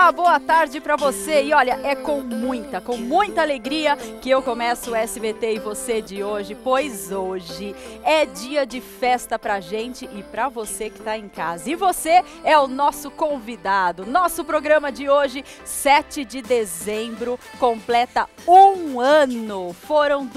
Olá, boa tarde pra você. E olha, é com muita alegria que eu começo o SBT e você de hoje, pois hoje é dia de festa pra gente e pra você que tá em casa. E você é o nosso convidado. Nosso programa de hoje, 7 de dezembro, completa um ano. Foram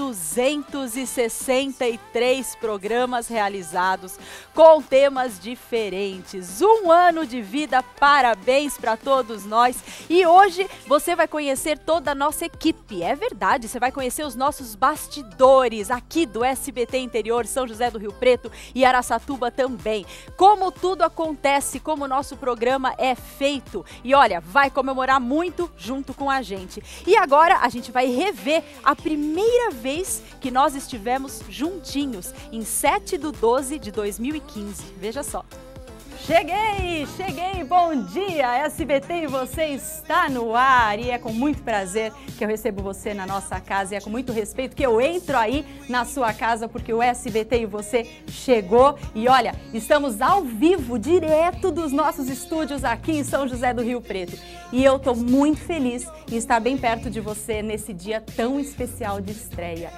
263 programas realizados com temas diferentes. Um ano de vida, parabéns pra todos nós. E hoje você vai conhecer toda a nossa equipe. É verdade, você vai conhecer os nossos bastidores aqui do SBT Interior, São José do Rio Preto e Araçatuba também. Como tudo acontece, como o nosso programa é feito. E olha, vai comemorar muito junto com a gente. E agora a gente vai rever a primeira vez que nós estivemos juntinhos, em 7/12 de 2015. Veja só. Cheguei, bom dia, SBT e você está no ar e é com muito prazer que eu recebo você na nossa casa e é com muito respeito que eu entro aí na sua casa porque o SBT e você chegou e olha, estamos ao vivo, direto dos nossos estúdios aqui em São José do Rio Preto e eu tô muito feliz em estar bem perto de você nesse dia tão especial de estreia.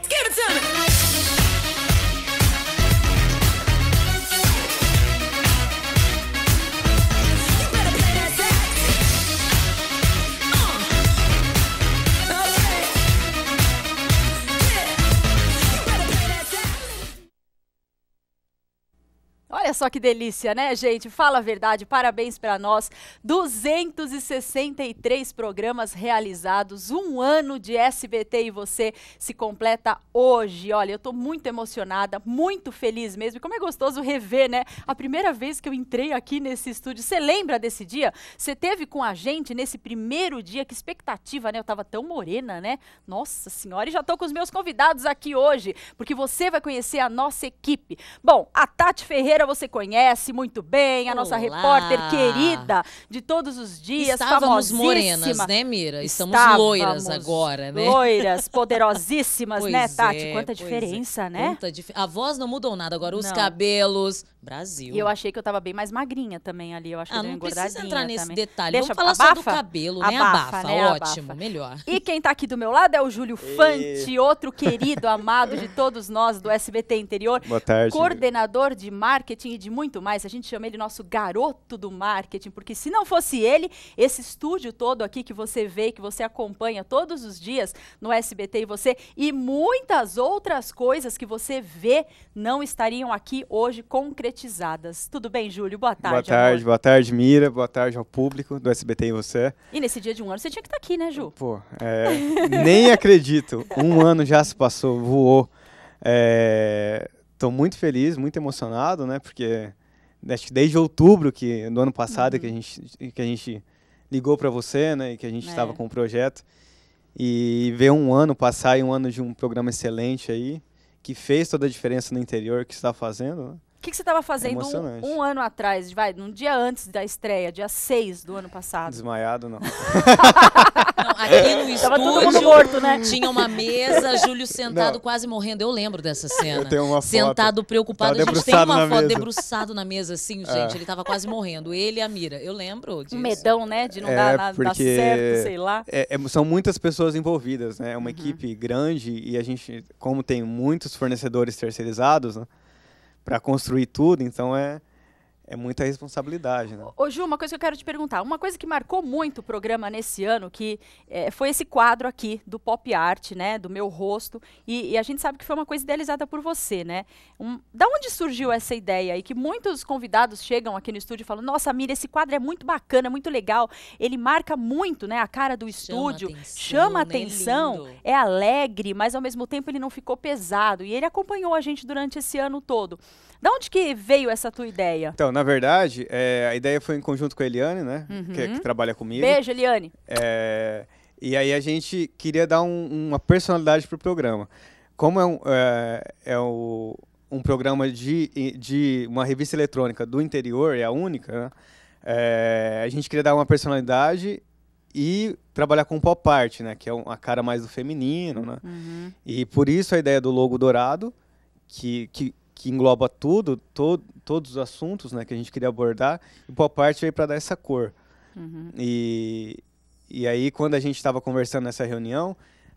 Olha só que delícia, né, gente? Fala a verdade, parabéns para nós. 263 programas realizados, um ano de SBT e você se completa hoje. Olha, eu tô muito emocionada, muito feliz mesmo. E como é gostoso rever, né? A primeira vez que eu entrei aqui nesse estúdio. Você lembra desse dia? Você teve com a gente nesse primeiro dia? Que expectativa, né? Eu tava tão morena, né? Nossa Senhora, e já tô com os meus convidados aqui hoje, porque você vai conhecer a nossa equipe. Bom, a Tati Ferreira você conhece muito bem, a nossa repórter querida de todos os dias, Estávamos morenas, né, Mira? Estamos loiras agora, né? Loiras, poderosíssimas, né, Tati? Quanta diferença, né? A voz não mudou nada, agora os cabelos, Brasil. E eu achei que eu tava bem mais magrinha também ali, eu acho que eu dei uma engordadinha. Não precisa entrar nesse também. Detalhe, Deixa, vamos falar só do cabelo, né? Abafa, né? Ótimo, melhor. E quem tá aqui do meu lado é o Júlio Fante, outro querido, amado de todos nós do SBT Interior. Boa tarde. Coordenador de marketing e de muito mais. A gente chama ele nosso garoto do marketing, porque se não fosse ele, esse estúdio todo aqui que você vê, que você acompanha todos os dias no SBT e você, e muitas outras coisas que você vê, não estariam aqui hoje concretizadas. Tudo bem, Júlio? Boa tarde, amor. Boa tarde, Mira. Boa tarde ao público do SBT e você. E nesse dia de um ano, você tinha que estar aqui, né, Ju? Pô, nem acredito. Um ano já se passou, voou. Tô muito feliz, muito emocionado, né? Porque acho que desde outubro do ano passado que a gente ligou para você, né? E que a gente estava com o projeto. E ver um ano passar e um ano de um programa excelente aí, que fez toda a diferença no interior que está fazendo, né? O que você estava fazendo um ano atrás, num dia antes da estreia, dia 6 do ano passado? Desmaiado, não. Não, aqui no estúdio, todo mundo morto, né? Tinha uma mesa, Júlio sentado quase morrendo. Eu lembro dessa cena. Eu tenho uma foto. Sentado, preocupado. A gente tem uma foto debruçado na mesa, assim, gente. Ele tava quase morrendo. Ele e a Mira. Eu lembro disso. Um medão, né? De não dar certo, sei lá. São muitas pessoas envolvidas, né? É uma equipe grande e a gente, como tem muitos fornecedores terceirizados, né? Para construir tudo, então é muita responsabilidade, né? Ô Ju, uma coisa que eu quero te perguntar, uma coisa que marcou muito o programa nesse ano, que foi esse quadro aqui do Pop Art, né, do meu rosto, e a gente sabe que foi uma coisa idealizada por você, né? Da onde surgiu essa ideia? E que muitos convidados chegam aqui no estúdio e falam, nossa, Mira, esse quadro é muito bacana, muito legal, ele marca muito, né, a cara do estúdio, chama atenção, é alegre, mas ao mesmo tempo ele não ficou pesado, e ele acompanhou a gente durante esse ano todo. Da onde que veio essa tua ideia? Então, na verdade, a ideia foi em conjunto com a Eliane, né? Que trabalha comigo. Beijo, Eliane. E aí a gente queria dar uma personalidade pro programa. Como um programa de uma revista eletrônica do interior, é a única, né? A gente queria dar uma personalidade e trabalhar com pop art, né? Que é a cara mais do feminino, né? E por isso a ideia do logo dourado, que engloba todos os assuntos, né, que a gente queria abordar, e o pop art veio para dar essa cor. E aí, quando a gente estava conversando nessa reunião,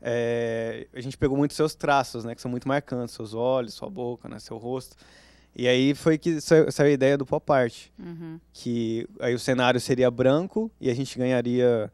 a gente pegou muito seus traços, né? Que são muito marcantes, seus olhos, sua boca, né, seu rosto. E aí foi que saiu a ideia do pop art. Que aí o cenário seria branco e a gente ganharia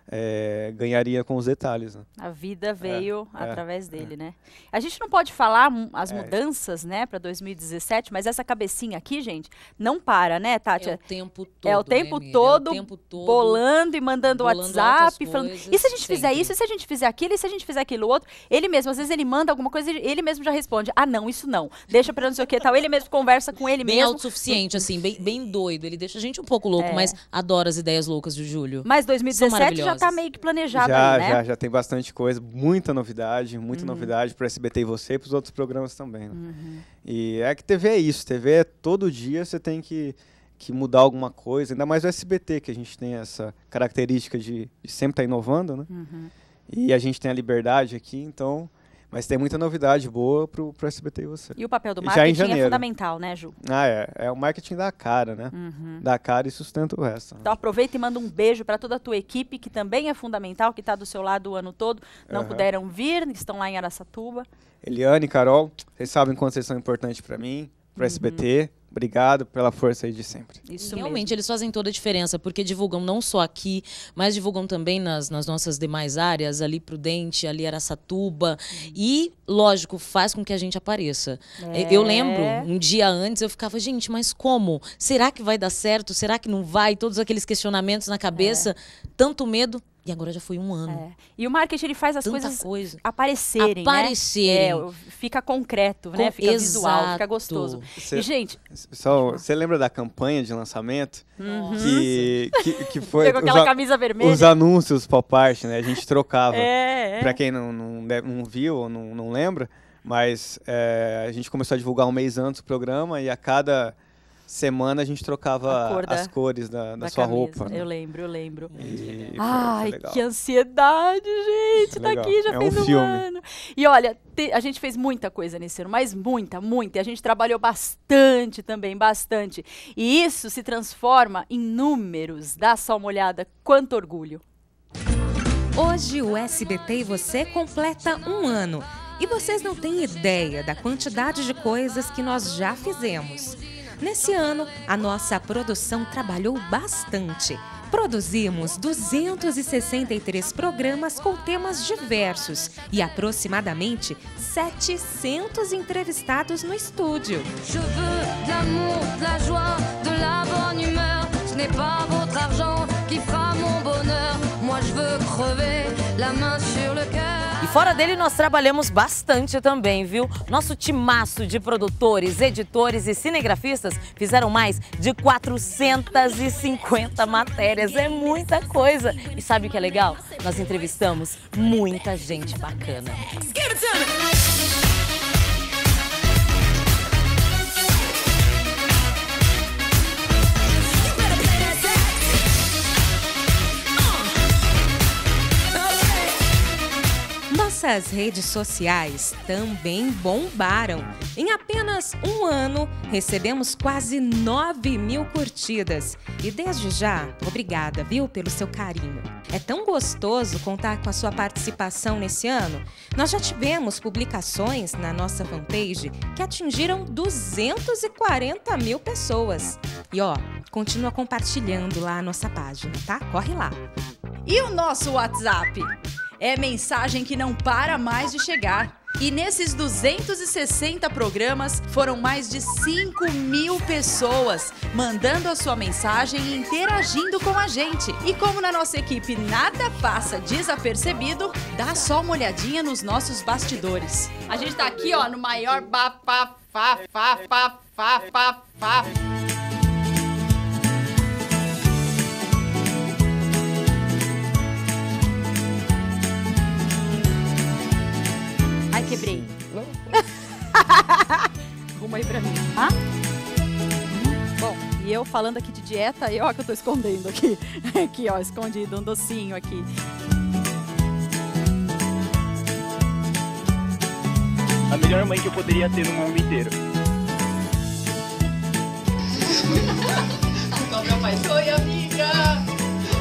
com os detalhes, né? A vida veio através dele, né? A gente não pode falar as mudanças, né, para 2017, mas essa cabecinha aqui, gente, não para, né, Tati? É o tempo todo. É o tempo todo bolando e mandando WhatsApp, falando, e se a gente fizer isso, e se a gente fizer aquilo, e se a gente fizer aquilo outro? Ele mesmo, às vezes ele manda alguma coisa, ele mesmo já responde, não, isso não, deixa pra não sei o que tal, ele mesmo conversa com ele bem mesmo. Bem autossuficiente, assim, bem doido, ele deixa a gente um pouco louco, mas adora as ideias loucas do Júlio. Mas 2017 já tá meio que planejado aí, né? Já tem bastante coisa, muita novidade pro SBT e você e pros outros programas também, né? E que TV é isso, TV é todo dia você tem que mudar alguma coisa, ainda mais o SBT, que a gente tem essa característica de sempre estar inovando, né? E a gente tem a liberdade aqui, então... Mas tem muita novidade boa pro SBT e você. E o papel do marketing é fundamental, né, Ju? É o marketing da cara, né? Da cara e sustenta o resto. Então aproveita e manda um beijo para toda a tua equipe, que também é fundamental, que está do seu lado o ano todo. Não puderam vir, estão lá em Araçatuba. Eliane, Carol, vocês sabem quanto vocês são importantes para mim, pro SBT. Obrigado pela força aí de sempre. Isso realmente, mesmo. Eles fazem toda a diferença, porque divulgam não só aqui, mas divulgam também nas nossas demais áreas, ali Prudente, ali Araçatuba. E, lógico, faz com que a gente apareça. Eu lembro, um dia antes, eu ficava, gente, mas como? Será que vai dar certo? Será que não vai? Todos aqueles questionamentos na cabeça, tanto medo. E agora já foi um ano. E o marketing, ele faz as coisas aparecerem, né? Fica concreto, né? Fica visual, fica gostoso. E, gente... Você lembra da campanha de lançamento? Que foi... Pegou aquela camisa vermelha. Os anúncios pop art, né? A gente trocava. Pra quem não viu ou não lembra, mas a gente começou a divulgar um mês antes o programa e a cada... semana a gente trocava as cores da sua camisa. Roupa. Né? Eu lembro. Ai, que ansiedade, gente. Tá aqui, já fez um ano. E olha, a gente fez muita coisa nesse ano, mas muita. E a gente trabalhou bastante também, bastante. E isso se transforma em números. Dá só uma olhada, quanto orgulho. Hoje o SBT e você completa um ano. E vocês não têm ideia da quantidade de coisas que nós já fizemos. Nesse ano, a nossa produção trabalhou bastante. Produzimos 263 programas com temas diversos e aproximadamente 700 entrevistados no estúdio. Je veux de l'amour, de la joie, de la bonne humeur. Ce n'est pas votre argent qui fera mon bonheur. Moi je veux crever, la main sur le cœur. E fora dele, nós trabalhamos bastante também, viu? Nosso timaço de produtores, editores e cinegrafistas fizeram mais de 450 matérias. É muita coisa. E sabe o que é legal? Nós entrevistamos muita gente bacana. Nossas redes sociais também bombaram. Em apenas um ano, recebemos quase 9.000 curtidas. E desde já, obrigada, viu, pelo seu carinho. É tão gostoso contar com a sua participação nesse ano. Nós já tivemos publicações na nossa fanpage que atingiram 240 mil pessoas. E continua compartilhando lá a nossa página, tá? Corre lá. E o nosso WhatsApp? É mensagem que não para mais de chegar. E nesses 260 programas, foram mais de 5.000 pessoas mandando a sua mensagem e interagindo com a gente. E como na nossa equipe nada passa desapercebido, dá só uma olhadinha nos nossos bastidores. A gente tá aqui, no maior bafafá. Ai, quebrei. Não. Arruma aí pra mim. Bom, e eu falando aqui de dieta, que eu tô escondendo aqui. Aqui, escondido, um docinho aqui. A melhor mãe que eu poderia ter no mundo inteiro. Qual meu pai? Oi, amiga!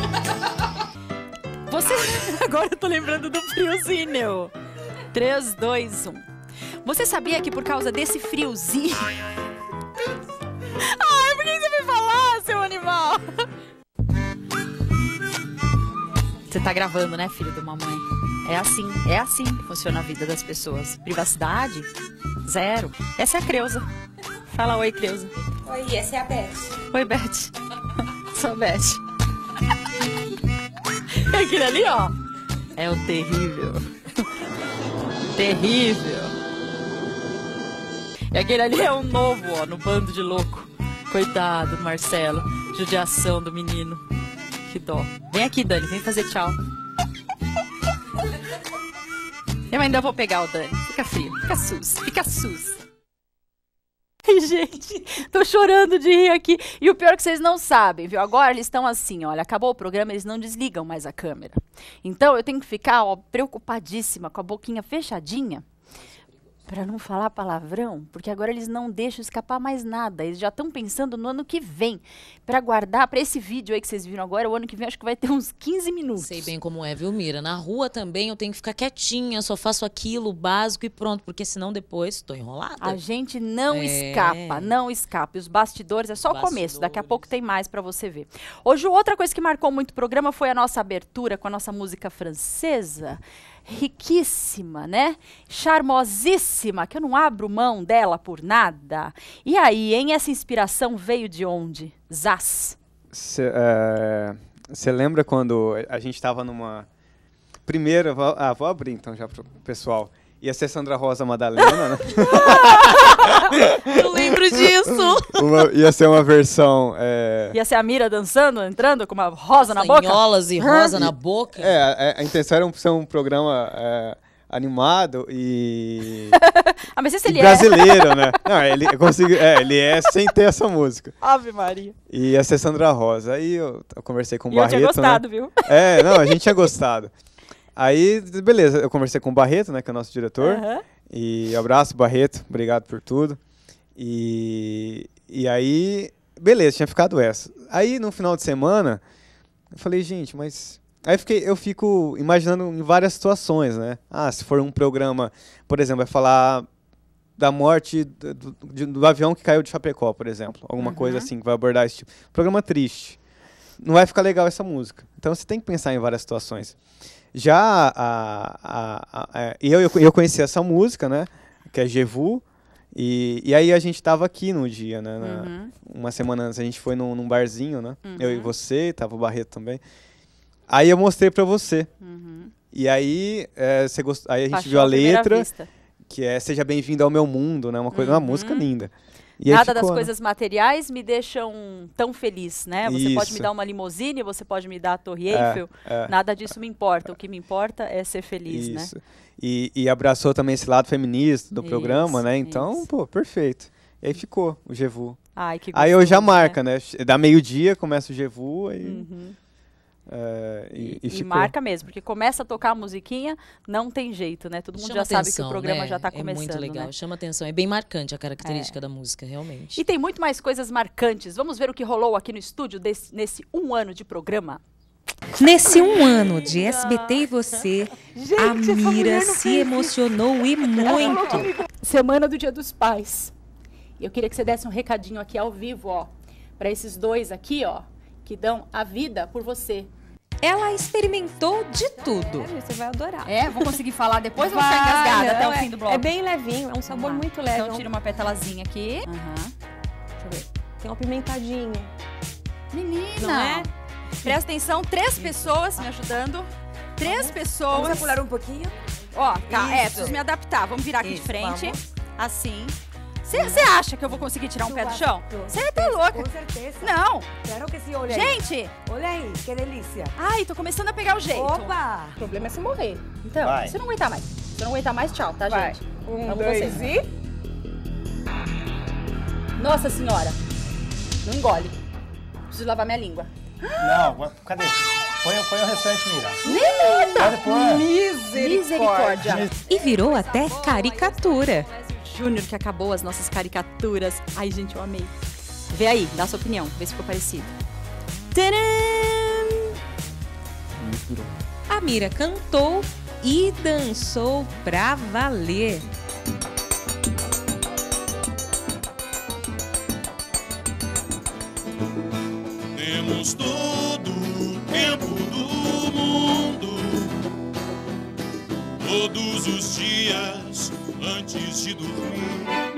Você... Agora eu tô lembrando do friozinho. 3, 2, 1. Você sabia que por causa desse friozinho... Ai, por que você vai falar, seu animal? Você tá gravando, né, filho de mamãe? É assim que funciona a vida das pessoas. Privacidade? Zero. Essa é a Creuza. Fala oi, Creuza. Oi, essa é a Beth. Oi, Beth. Sou a Beth. Aquele ali, ó. É o terrível. Terrível. E aquele ali é o novo, ó, no bando de louco. Coitado do Marcelo. Judiação do menino. Que dó. Vem aqui, Dani. Vem fazer tchau. Eu ainda vou pegar o Dani. Fica frio. Fica sus. Fica sus. Ai, gente, tô chorando de rir aqui. E o pior é que vocês não sabem, viu? Agora eles estão assim, olha, acabou o programa, eles não desligam mais a câmera. Então eu tenho que ficar, ó, preocupadíssima, com a boquinha fechadinha, pra não falar palavrão, porque agora eles não deixam escapar mais nada. Eles já estão pensando no ano que vem, pra guardar, pra esse vídeo aí que vocês viram agora, o ano que vem acho que vai ter uns 15 minutos. Sei bem como é, viu, Mira? Na rua também eu tenho que ficar quietinha, só faço aquilo básico e pronto, porque senão depois tô enrolada. A gente não escapa, não escapa. E os bastidores é só o começo, daqui a pouco tem mais pra você ver. Hoje, outra coisa que marcou muito o programa foi a nossa abertura com a nossa música francesa. Riquíssima, né? Charmosíssima, que eu não abro mão dela por nada. E aí, hein? Essa inspiração veio de onde? Zaz. Você lembra quando a gente estava numa... Primeiro, vou abrir então já pro pessoal. Ia ser Sandra Rosa Madalena, né? Eu lembro disso. Ia ser uma versão... Ia ser a Mira dançando, entrando com uma rosa na boca? Sanholas e rosa na boca. A intenção era ser um programa animado e... mas esse ele brasileiro, né? Não, ele é sem ter essa música. Ave Maria. E ia ser Sandra Rosa. Aí eu conversei com o Barreto, eu tinha gostado, né? Viu? Não, a gente tinha gostado. Aí, beleza, eu conversei com o Barreto, né, que é o nosso diretor. E abraço, Barreto, obrigado por tudo. E aí, beleza, tinha ficado essa. Aí, no final de semana, eu falei, gente, mas... Aí eu fico imaginando em várias situações, né? Se for um programa, por exemplo, vai falar da morte do avião que caiu de Chapecó, por exemplo. Alguma coisa assim, que vai abordar esse tipo. Programa triste. Não vai ficar legal essa música. Então, você tem que pensar em várias situações. Já eu conheci essa música, né? Que é Je Vous. E aí a gente tava aqui no dia, né? Uma semana antes a gente foi num barzinho, né? Eu e você, tava o Barreto também. Aí eu mostrei pra você. E aí, aí a gente viu a letra, que é Seja Bem-vindo ao Meu Mundo, né? Uma música linda. E nada das coisas materiais me deixam tão feliz, né? Você pode me dar uma limusine, você pode me dar a Torre Eiffel, nada disso me importa. O que me importa é ser feliz, né? E abraçou também esse lado feminista do programa, né? Então, pô, perfeito. E aí ficou o Je Vous. Ai, que gostoso, aí hoje já marca, né? Dá meio-dia, começa o Je Vous, aí... E marca mesmo, porque começa a tocar a musiquinha, não tem jeito, né? Todo mundo já sabe que o programa já está começando. É muito legal, né? Chama atenção, é bem marcante a característica da música, realmente. E tem muito mais coisas marcantes. Vamos ver o que rolou aqui no estúdio nesse 1 ano de programa. Nesse 1 ano de SBT e Você, a Mira se emocionou e muito. Semana do Dia dos Pais. Eu queria que você desse um recadinho aqui ao vivo, ó, para esses dois aqui, ó, que dão a vida por você. Ela experimentou de tudo. Você vai adorar. Vou conseguir falar depois ou vou ficar engasgada até o fim do bloco? É bem levinho, é um sabor muito leve. Então tira uma petalazinha aqui. Deixa eu ver. Tem uma pimentadinha. Menina! Não é? Presta atenção, 3 pessoas me ajudando. 3 pessoas. Vamos pular um pouquinho? Ó, tá, Isso. preciso me adaptar. Vamos virar aqui de frente. Vamos. Assim. Você acha que eu vou conseguir tirar um pé do chão? Você tá louca? Com certeza. Não. Claro que sim, olha aí. Gente! Olha aí, que delícia. Ai, tô começando a pegar o jeito. Opa! O problema é você morrer. Então, Vai. se eu não aguentar mais. Se eu não aguentar mais, tchau, tá, Vai. gente? 1, Vamos 2 vocês. e... Nossa senhora. Não engole. Preciso lavar minha língua. Não, cadê? Põe o restante, Mira. Menina! Pode pôr. Misericórdia. E virou até caricatura. Júnior que acabou as nossas caricaturas. Ai, gente, eu amei. Vê aí, dá a sua opinião, vê se ficou parecido. Tcharam! A Mira cantou e dançou pra valer. Temos todo o tempo do mundo, todos os dias antes de dormir.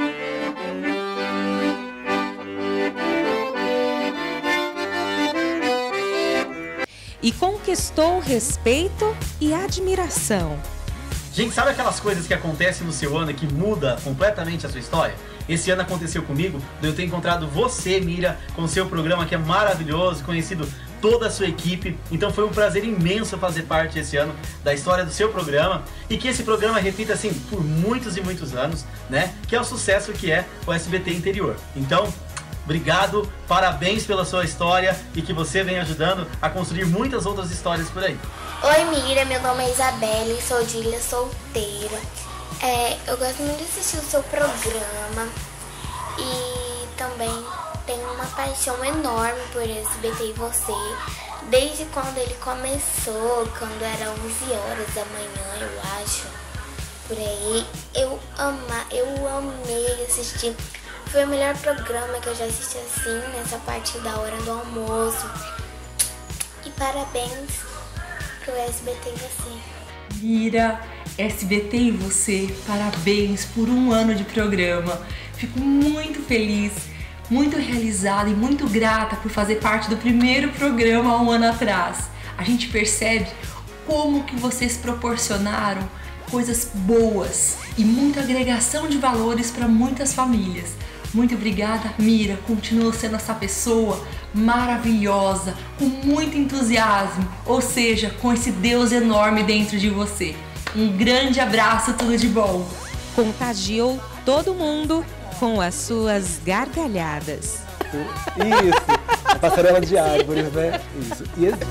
E conquistou respeito e admiração. Gente, sabe aquelas coisas que acontecem no seu ano e que muda completamente a sua história? Esse ano aconteceu comigo, de eu ter encontrado você, Mira, com o seu programa que é maravilhoso, conhecido toda a sua equipe. Então foi um prazer imenso fazer parte esse ano da história do seu programa e que esse programa repita assim por muitos e muitos anos, né? Que é o sucesso que é o SBT Interior. Então, obrigado, parabéns pela sua história e que você venha ajudando a construir muitas outras histórias por aí. Oi Mira, meu nome é Isabelle, sou de Ilha Solteira. Eu gosto muito de assistir o seu programa e também tenho uma paixão enorme por SBT e você. Desde quando ele começou, quando era 11 horas da manhã, eu acho, por aí, eu amei assistir. Foi o melhor programa que eu já assisti assim, nessa parte da hora do almoço. E parabéns pro SBT e você. Mira, SBT e você, parabéns por um ano de programa. Fico muito feliz, muito realizada e muito grata por fazer parte do primeiro programa há um ano atrás. A gente percebe como que vocês proporcionaram coisas boas e muita agregação de valores para muitas famílias. Muito obrigada, Mira. Continua sendo essa pessoa maravilhosa, com muito entusiasmo, ou seja, com esse Deus enorme dentro de você. Um grande abraço, tudo de bom. Contagiou todo mundo com as suas gargalhadas. Isso, a passarela de árvores, né? Isso.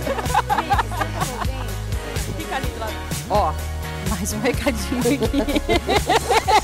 Fica ali do lado. Ó, mais um recadinho aqui.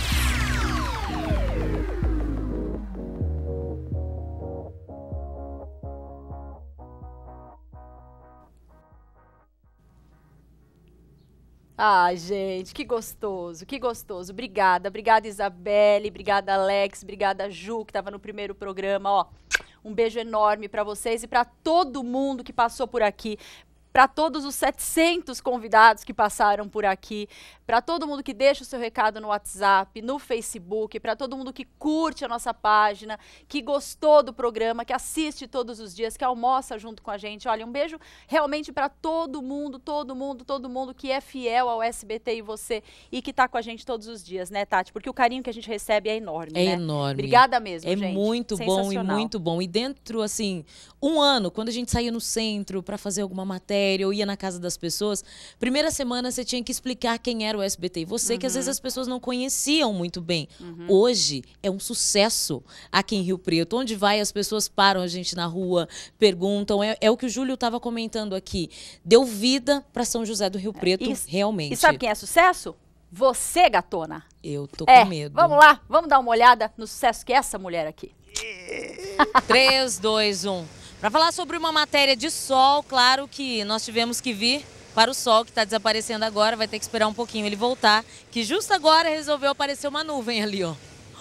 Ai, gente, que gostoso, que gostoso. Obrigada, obrigada Isabelle, obrigada Alex, obrigada Ju, que estava no primeiro programa, ó. Um beijo enorme para vocês e para todo mundo que passou por aqui. Para todos os 700 convidados que passaram por aqui, para todo mundo que deixa o seu recado no WhatsApp, no Facebook, para todo mundo que curte a nossa página, que gostou do programa, que assiste todos os dias, que almoça junto com a gente. Olha, um beijo realmente para todo mundo que é fiel ao SBT e você e que tá com a gente todos os dias, né, Tati? Porque o carinho que a gente recebe é enorme, né? É enorme. Obrigada mesmo, gente. É muito bom e muito bom. E dentro, assim, um ano, quando a gente saía no centro para fazer alguma matéria, eu ia na casa das pessoas, primeira semana você tinha que explicar quem era o SBT. E você, que às vezes as pessoas não conheciam muito bem. Hoje é um sucesso aqui em Rio Preto. Onde vai, as pessoas param a gente na rua, perguntam. É o que o Júlio estava comentando aqui. Deu vida para São José do Rio Preto, realmente. E sabe quem é sucesso? Você, gatona. Eu tô com medo. Vamos lá, vamos dar uma olhada no sucesso que é essa mulher aqui. 3, 2, 1. Para falar sobre uma matéria de sol, claro que nós tivemos que vir para o sol, que está desaparecendo agora, vai ter que esperar um pouquinho ele voltar, que justo agora resolveu aparecer uma nuvem ali, ó.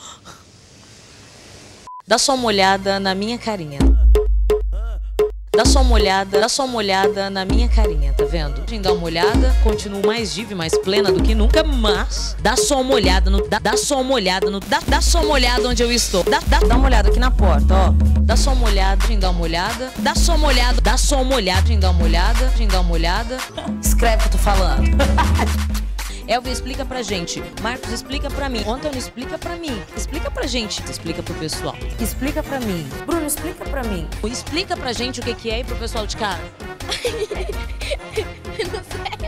Dá só uma olhada na minha carinha. Dá só uma olhada na minha carinha, tá vendo? A gente dá uma olhada, continuo mais diva, mais plena do que nunca, mas dá só uma olhada dá só uma olhada onde eu estou. Dá uma olhada aqui na porta, ó. Dá só uma olhada, a gente dá uma olhada. Dá só uma olhada, a gente dá uma olhada. Escreve o que eu tô falando. Elvia, explica pra gente. Marcos, explica pra mim. Antônio, explica pra mim. Explica pra gente. Explica pro pessoal. Explica pra mim. Bruno, explica pra mim. Explica pra gente o que é e pro pessoal de casa. Não sei.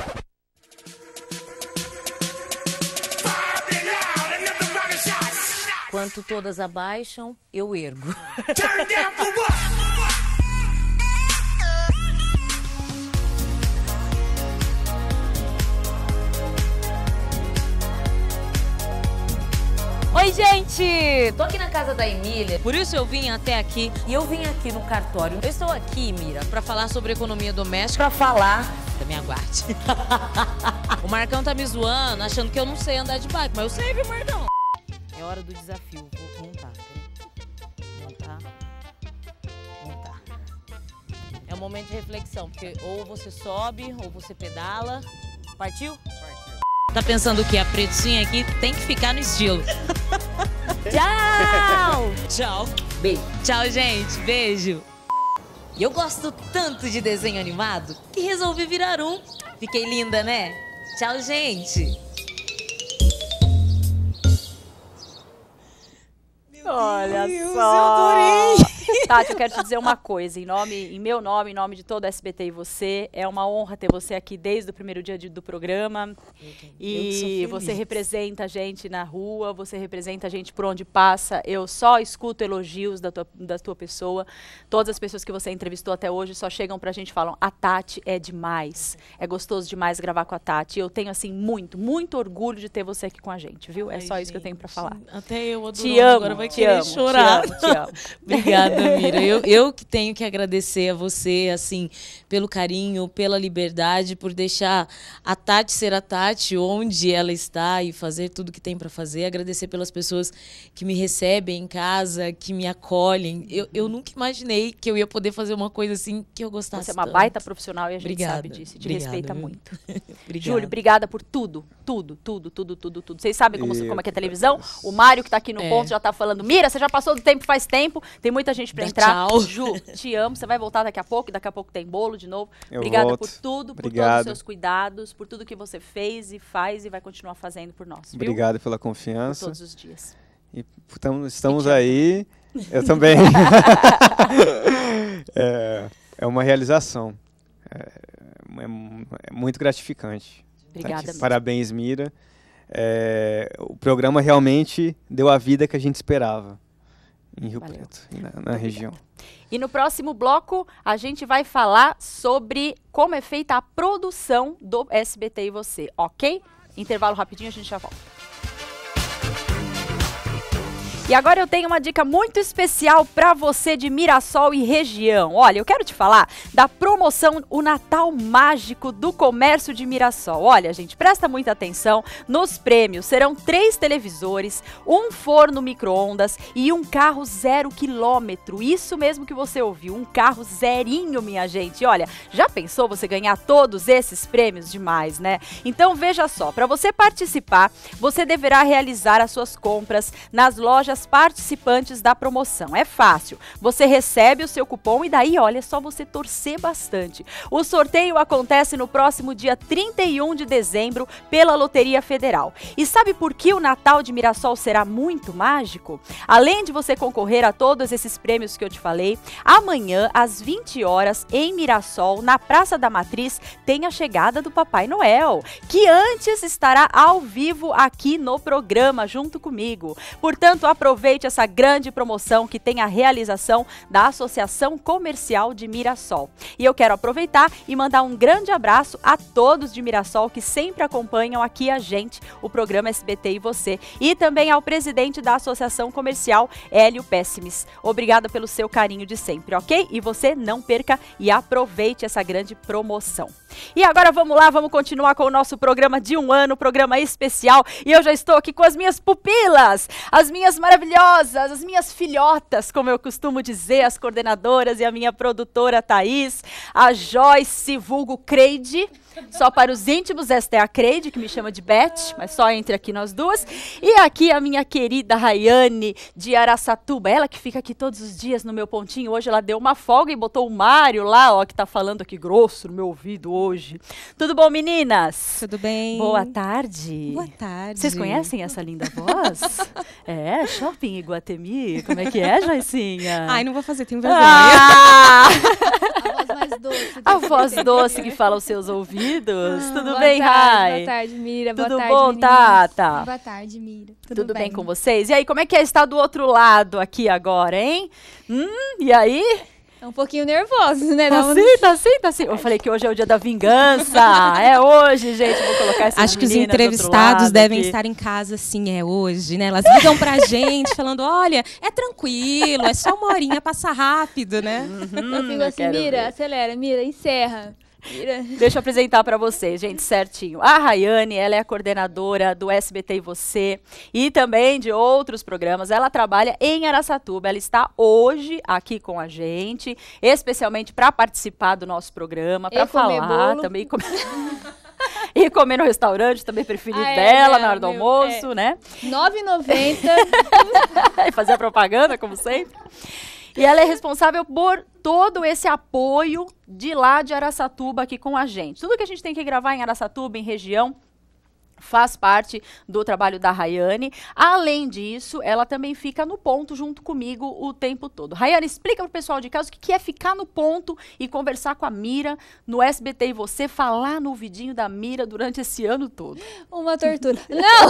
Enquanto todas abaixam, eu ergo. Oi, gente! Tô aqui na casa da Emília, por isso eu vim até aqui. E eu vim aqui no cartório. Eu estou aqui, Mira, pra falar sobre economia doméstica. Pra falar aguarda, me aguarde. O Marcão tá me zoando, achando que eu não sei andar de bike, mas eu sei, viu, Marcão? É hora do desafio. Vou montar, peraí. Montar. É um momento de reflexão, porque ou você sobe, ou você pedala. Partiu? Partiu. Tá pensando o quê? A pretinha aqui tem que ficar no estilo. Tchau! Tchau. Beijo. Tchau, gente. Beijo. E eu gosto tanto de desenho animado que resolvi virar um. Fiquei linda, né? Tchau, gente. Olha Deus, só. eu adorei. Tati, eu quero te dizer uma coisa, em meu nome, em nome de todo o SBT e você, é uma honra ter você aqui desde o primeiro dia do programa. E você representa a gente na rua, você representa a gente por onde passa. Eu só escuto elogios da tua pessoa. Todas as pessoas que você entrevistou até hoje só chegam pra gente e falam: a Tati é demais, é gostoso demais gravar com a Tati. E eu tenho, assim, muito orgulho de ter você aqui com a gente, viu? É só isso que eu tenho pra falar. Até eu adoro. Te amo, agora vai querer chorar. Te amo. Obrigada, Mira. Eu que tenho que agradecer a você, assim, pelo carinho, pela liberdade, por deixar a Tati ser a Tati onde ela está e fazer tudo que tem para fazer. Agradecer pelas pessoas que me recebem em casa, que me acolhem. Eu nunca imaginei que eu ia poder fazer uma coisa assim que eu gostasse. Você é uma tanto. baita profissional e a gente sabe disso. Te respeita muito. Júlio, obrigada por tudo. Tudo. Vocês sabem como é que é televisão? O Mário, que tá aqui no ponto, já tá falando: Mira, você já passou do tempo faz tempo. Tem muita gente pra entrar. Tchau. Ju, te amo. Você vai voltar daqui a pouco. Daqui a pouco tem bolo de novo. Eu Obrigada volto. por tudo, por Obrigado. todos os seus cuidados, por tudo que você fez e faz e vai continuar fazendo por nós. Viu? Obrigado pela confiança. Por todos os dias. E estamos aí. Eu também. É uma realização. É muito gratificante. Obrigada mesmo. Parabéns, Mira. O programa realmente deu a vida que a gente esperava em Rio Preto, na região. E no próximo bloco, a gente vai falar sobre como é feita a produção do SBT e você, ok? Intervalo rapidinho, a gente já volta. E agora eu tenho uma dica muito especial para você de Mirassol e região. Olha, eu quero te falar da promoção O Natal Mágico do Comércio de Mirassol. Olha, gente, presta muita atenção. Nos prêmios serão 3 televisores, um forno micro-ondas e um carro 0 km. Isso mesmo que você ouviu, um carro zerinho, minha gente. Olha, já pensou você ganhar todos esses prêmios? Demais, né? Então veja só, para você participar, você deverá realizar as suas compras nas lojas participantes da promoção. É fácil. Você recebe o seu cupom e daí, olha, é só você torcer bastante. O sorteio acontece no próximo dia 31 de dezembro pela Loteria Federal. E sabe por que o Natal de Mirassol será muito mágico? Além de você concorrer a todos esses prêmios que eu te falei, amanhã, às 20 horas, em Mirassol, na Praça da Matriz, tem a chegada do Papai Noel, que antes estará ao vivo aqui no programa, junto comigo. Portanto, aproveite essa grande promoção que tem a realização da Associação Comercial de Mirassol. E eu quero aproveitar e mandar um grande abraço a todos de Mirassol que sempre acompanham aqui a gente, o programa SBT e você. E também ao presidente da Associação Comercial, Hélio Péssimes. Obrigada pelo seu carinho de sempre, ok? E você não perca e aproveite essa grande promoção. E agora vamos lá, vamos continuar com o nosso programa de um ano, programa especial. E eu já estou aqui com as minhas pupilas, as minhas maravilhosas, as minhas filhotas, como eu costumo dizer, as coordenadoras e a minha produtora Thaís, a Joyce, vulgo Creide. Só para os íntimos, esta é a Creide, que me chama de Beth, mas só entre aqui nós duas. E aqui a minha querida Rayane, de Araçatuba, ela que fica aqui todos os dias no meu pontinho. Hoje ela deu uma folga e botou o Mário lá, ó, que tá falando aqui grosso no meu ouvido hoje. Tudo bom, meninas? Tudo bem. Boa tarde. Boa tarde. Vocês conhecem essa linda voz? Shopping Iguatemi. Como é que é, Joicinha? Ai, não vou fazer, tenho vergonha. Ah! A voz mais doce. A voz doce que fala aos seus ouvidos. Tudo Boa bem, tarde, Rai? Boa tarde, Mira. Tudo boa tarde, bom, meninas. Tata? Boa tarde, Mira. Tudo bem com vocês? E aí, como é que é estar do outro lado aqui agora, hein? E aí? É um pouquinho nervoso, né? Tá assim. Eu falei que hoje é o dia da vingança. É hoje, gente. Vou colocar essas Acho que os meninas do outro entrevistados lado devem aqui. estar em casa, assim, é hoje, né? Elas ligam pra gente falando, olha, é tranquilo, é só uma horinha, passa rápido, né? Eu fico assim, Mira, acelera, Mira, encerra. Mira. Deixa eu apresentar para vocês, gente, certinho. A Rayane, ela é a coordenadora do SBT e Você e também de outros programas. Ela trabalha em Araçatuba. Ela está hoje aqui com a gente, especialmente para participar do nosso programa, para falar também. E comer no restaurante, também preferido dela, na hora do almoço, né? R$9,90. E fazer a propaganda, como sempre. E ela é responsável por todo esse apoio de lá de Araçatuba aqui com a gente. Tudo que a gente tem que gravar em Araçatuba, em região, faz parte do trabalho da Rayane. Além disso, ela também fica no ponto junto comigo o tempo todo. Rayane, explica pro pessoal de casa o que é ficar no ponto e conversar com a Mira no SBT e Você, falar no ouvidinho da Mira durante esse ano todo. Uma tortura. Não!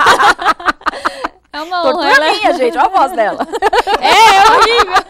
É uma honra. Tortura minha, gente. Olha a voz dela. É horrível.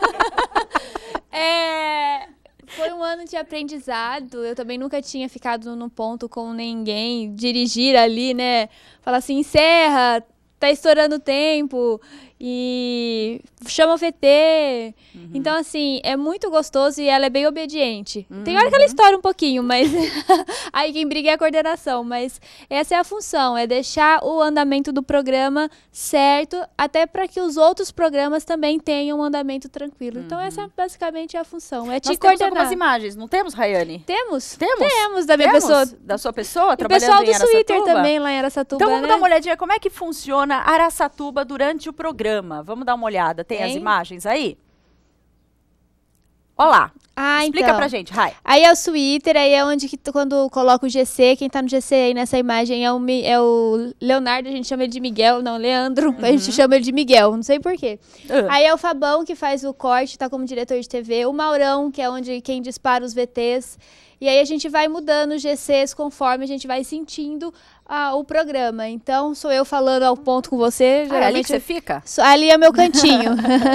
Foi um ano de aprendizado. Eu também nunca tinha ficado no ponto com ninguém. Dirigir ali, né? Falar assim, encerra, tá estourando o tempo. E chama o VT. Então, assim, é muito gostoso e ela é bem obediente. Tem hora que ela estoura um pouquinho, mas aí quem briga é a coordenação. Mas essa é a função, é deixar o andamento do programa certo, até para que os outros programas também tenham um andamento tranquilo. Então, essa basicamente é a função, é te coordenar. Temos algumas imagens, não temos, Rayane? Temos? Temos? Temos, da minha pessoa. Da sua pessoa, e trabalhando pessoal em do Araçatuba? Twitter também, lá em Araçatuba, Então, vamos né? dar uma olhadinha como é que funciona Araçatuba durante o programa. Vamos dar uma olhada. Tem as imagens aí? Olá. Explica pra gente, Rai. Aí é o Twitter, aí é onde que quando coloca o GC, quem tá no GC aí nessa imagem é o Leonardo, a gente chama ele de Miguel, não, Leandro, a gente chama ele de Miguel, não sei porquê. Aí é o Fabão que faz o corte, tá como diretor de TV, o Maurão, que é quem dispara os VTs, e aí a gente vai mudando os GCs conforme a gente vai sentindo o programa. Então, sou eu falando ao ponto com você. É ali que você fica? Ali é meu cantinho.